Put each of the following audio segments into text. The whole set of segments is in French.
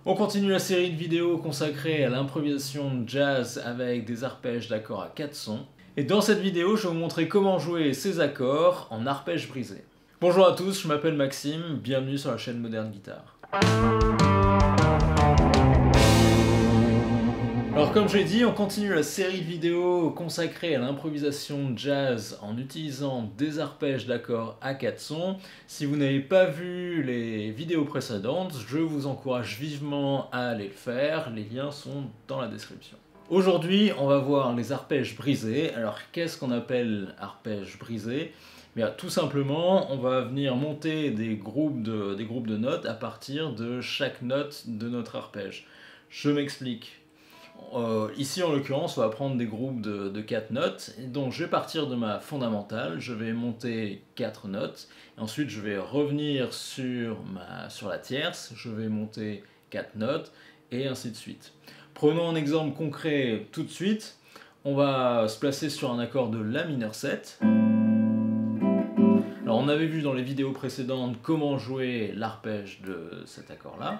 On continue la série de vidéos consacrée à l'improvisation jazz avec des arpèges d'accords à 4 sons. Et dans cette vidéo, je vais vous montrer comment jouer ces accords en arpèges brisés. Bonjour à tous, je m'appelle Maxime, bienvenue sur la chaîne Modern Guitar. Alors comme je l'ai dit, on continue la série de vidéos consacrée à l'improvisation jazz en utilisant des arpèges d'accords à 4 sons. Si vous n'avez pas vu les vidéos précédentes, je vous encourage vivement à aller le faire, les liens sont dans la description. Aujourd'hui, on va voir les arpèges brisés. Alors qu'est-ce qu'on appelle arpèges brisés ? Bien, tout simplement, on va venir monter des groupes de notes à partir de chaque note de notre arpège. Je m'explique. Ici en l'occurrence on va prendre des groupes de 4 notes, et donc je vais partir de ma fondamentale, je vais monter 4 notes, et ensuite je vais revenir sur la tierce, je vais monter 4 notes, et ainsi de suite. Prenons un exemple concret tout de suite, on va se placer sur un accord de La mineur 7. Alors on avait vu dans les vidéos précédentes comment jouer l'arpège de cet accord là.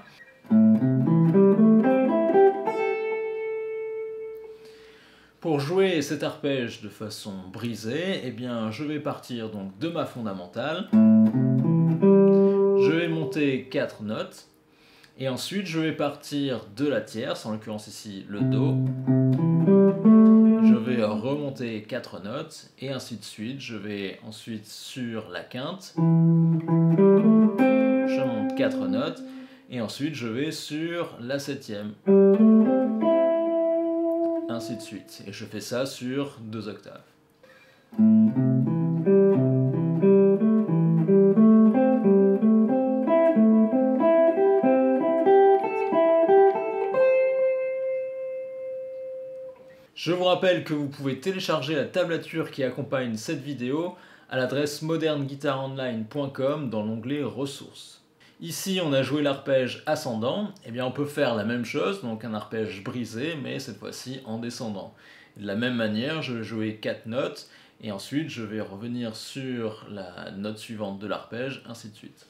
Pour jouer cet arpège de façon brisée, eh bien, je vais partir donc de ma fondamentale, je vais monter 4 notes, et ensuite je vais partir de la tierce, en l'occurrence ici le Do, je vais remonter 4 notes, et ainsi de suite, je vais ensuite sur la quinte, je monte 4 notes, et ensuite je vais sur la septième. Ainsi de suite. Et je fais ça sur 2 octaves. Je vous rappelle que vous pouvez télécharger la tablature qui accompagne cette vidéo à l'adresse modernguitaronline.com dans l'onglet ressources. Ici, on a joué l'arpège ascendant, et bien on peut faire la même chose, donc un arpège brisé, mais cette fois-ci en descendant. De la même manière, je vais jouer 4 notes, et ensuite je vais revenir sur la note suivante de l'arpège, ainsi de suite.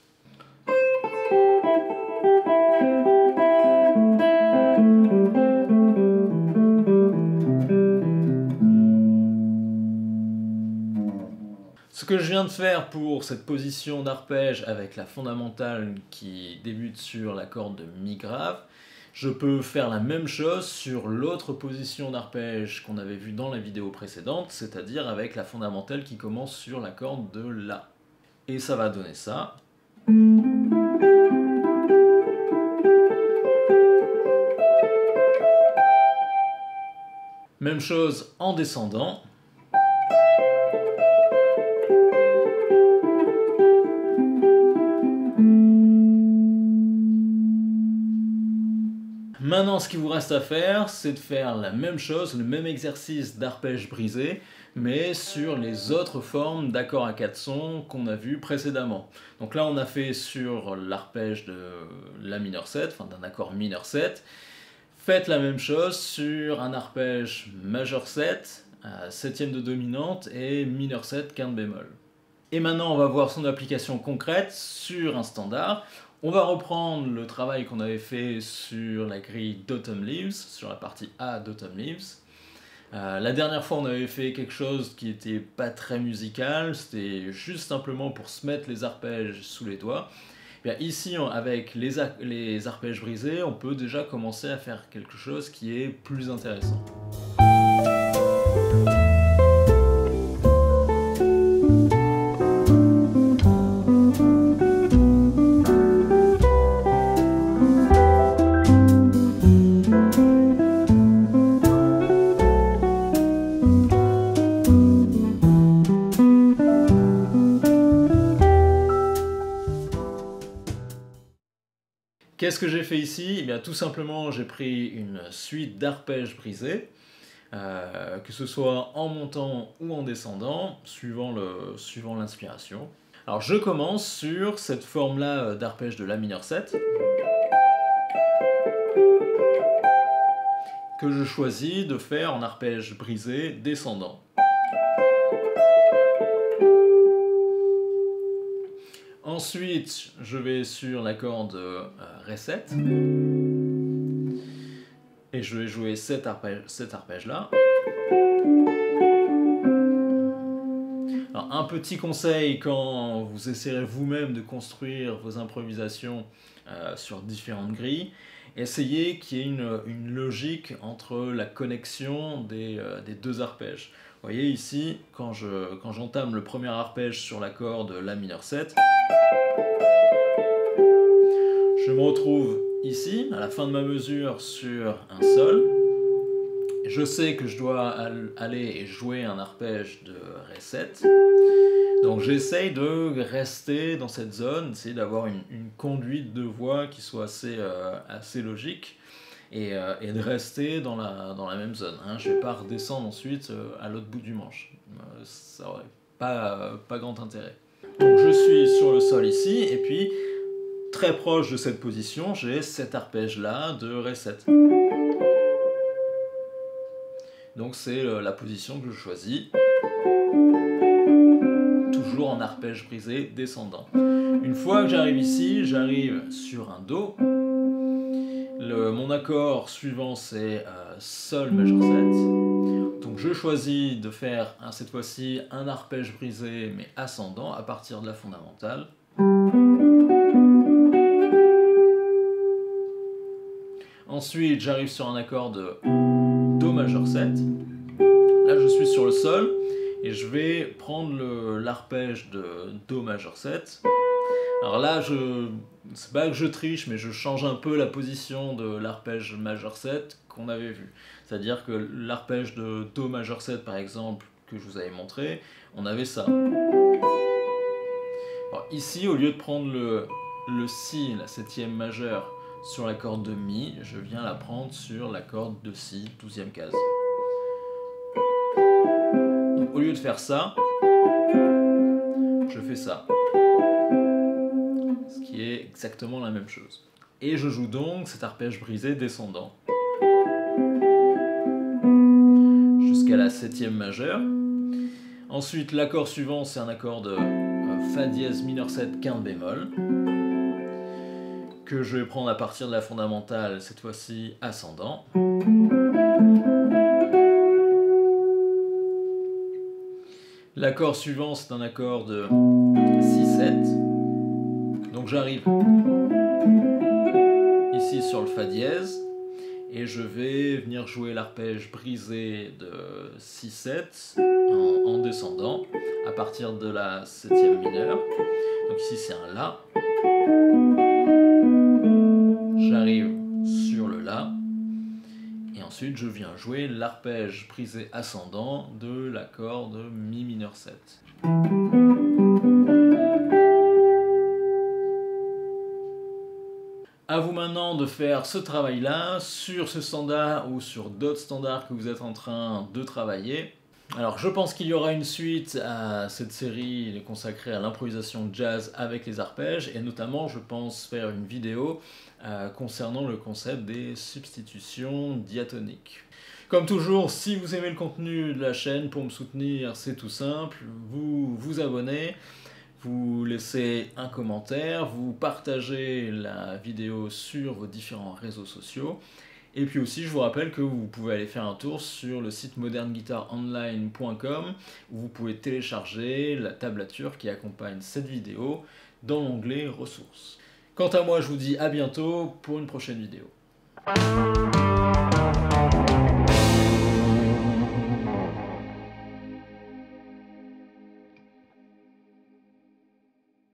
Ce que je viens de faire pour cette position d'arpège avec la fondamentale qui débute sur la corde de Mi grave, je peux faire la même chose sur l'autre position d'arpège qu'on avait vue dans la vidéo précédente, c'est-à-dire avec la fondamentale qui commence sur la corde de La. Et ça va donner ça. Même chose en descendant. Maintenant, ce qu'il vous reste à faire, c'est de faire la même chose, le même exercice d'arpège brisé, mais sur les autres formes d'accords à 4 sons qu'on a vu précédemment. Donc là, on a fait sur l'arpège de La mineur 7, enfin d'un accord mineur 7. Faites la même chose sur un arpège majeur 7, septième de dominante et mineur 7, quinte bémol. Et maintenant, on va voir son application concrète sur un standard. On va reprendre le travail qu'on avait fait sur la grille d'Autumn Leaves, sur la partie A d'Autumn Leaves. La dernière fois, on avait fait quelque chose qui n'était pas très musical, c'était juste simplement pour se mettre les arpèges sous les doigts. Bien, ici, avec les arpèges brisés, on peut déjà commencer à faire quelque chose qui est plus intéressant. Qu'est-ce que j'ai fait ici? Eh bien, tout simplement, j'ai pris une suite d'arpèges brisés, que ce soit en montant ou en descendant, suivant l'inspiration. Alors, je commence sur cette forme-là d'arpège de La mineur 7, que je choisis de faire en arpège brisé descendant. Ensuite, je vais sur l'accord de Ré7. Et je vais jouer cet arpège-là. Alors, un petit conseil quand vous essayerez vous-même de construire vos improvisations sur différentes grilles, essayez qu'il y ait une logique entre la connexion des deux arpèges. Vous voyez ici, quand j'entame le premier arpège sur la corde La mineur 7, je me retrouve ici, à la fin de ma mesure, sur un Sol. Je sais que je dois aller et jouer un arpège de Ré 7. Donc j'essaye de rester dans cette zone, essayer d'avoir une conduite de voix qui soit assez logique et de rester dans la même zone. Hein. Je ne vais pas redescendre ensuite à l'autre bout du manche. Ça n'aurait pas grand intérêt. Donc je suis sur le Sol ici et puis très proche de cette position, j'ai cet arpège-là de Ré 7. Donc c'est la position que je choisis. Toujours en arpège brisé descendant. Une fois que j'arrive ici, j'arrive sur un Do. Mon accord suivant c'est Sol majeur 7. Donc je choisis de faire cette fois-ci un arpège brisé mais ascendant à partir de la fondamentale. Ensuite j'arrive sur un accord de Do majeur 7. Là je suis sur le Sol. Et je vais prendre l'arpège de Do majeur 7. Alors là, c'est pas que je triche, mais je change un peu la position de l'arpège majeur 7 qu'on avait vu. C'est-à-dire que l'arpège de Do majeur 7, par exemple, que je vous avais montré, on avait ça. Alors ici, au lieu de prendre le Si, la septième majeure, sur la corde de Mi, je viens la prendre sur la corde de Si, 12e case. Au lieu de faire ça, je fais ça. Ce qui est exactement la même chose. Et je joue donc cet arpège brisé descendant. Jusqu'à la septième majeure. Ensuite, l'accord suivant, c'est un accord de Fa dièse mineur 7, quinte bémol. Que je vais prendre à partir de la fondamentale, cette fois-ci ascendant. L'accord suivant, c'est un accord de Si-7. Donc j'arrive ici sur le Fa dièse et je vais venir jouer l'arpège brisé de Si-7 en descendant à partir de la septième mineure. Donc ici c'est un La. J'arrive sur le La. Et ensuite, je viens jouer l'arpège brisé ascendant de l'accord de Mi mineur 7. À vous maintenant de faire ce travail-là sur ce standard ou sur d'autres standards que vous êtes en train de travailler. Alors je pense qu'il y aura une suite à cette série consacrée à l'improvisation jazz avec les arpèges et notamment je pense faire une vidéo concernant le concept des substitutions diatoniques. Comme toujours, si vous aimez le contenu de la chaîne, pour me soutenir c'est tout simple, vous vous abonnez, vous laissez un commentaire, vous partagez la vidéo sur vos différents réseaux sociaux. Et puis aussi, je vous rappelle que vous pouvez aller faire un tour sur le site moderneguitaronline.com où vous pouvez télécharger la tablature qui accompagne cette vidéo dans l'onglet ressources. Quant à moi, je vous dis à bientôt pour une prochaine vidéo.